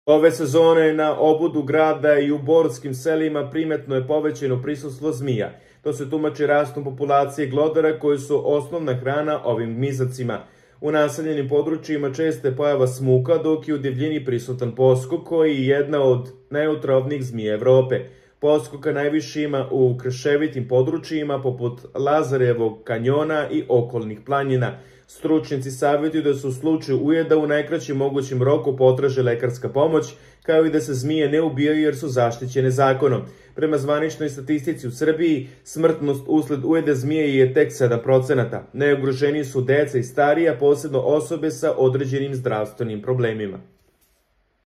Ove sezone na obodu grada i u borskim selima primetno je povećano prisustvo zmija. To se tumači rastom populacije glodara koji su osnovna hrana ovim gmizacima. U naseljenim područjima česta je pojava smuka, dok je u divljini prisutan poskok koji je jedna od najotrovnijih zmija Evrope. Poskoka najviše ima u krševitim područjima poput Lazarevog kanjona i okolnih planina. Stručnjaci savjetuju da se u slučaju ujeda u najkraćem mogućem roku potraže lekarska pomoć, kao i da se zmije ne ubijaju jer su zaštićene zakonom. Prema zvaničnoj statistici u Srbiji, smrtnost usled ujeda zmije je tek 7%. Najugroženiji su deca i stariji, a posebno osobe sa određenim zdravstvenim problemima.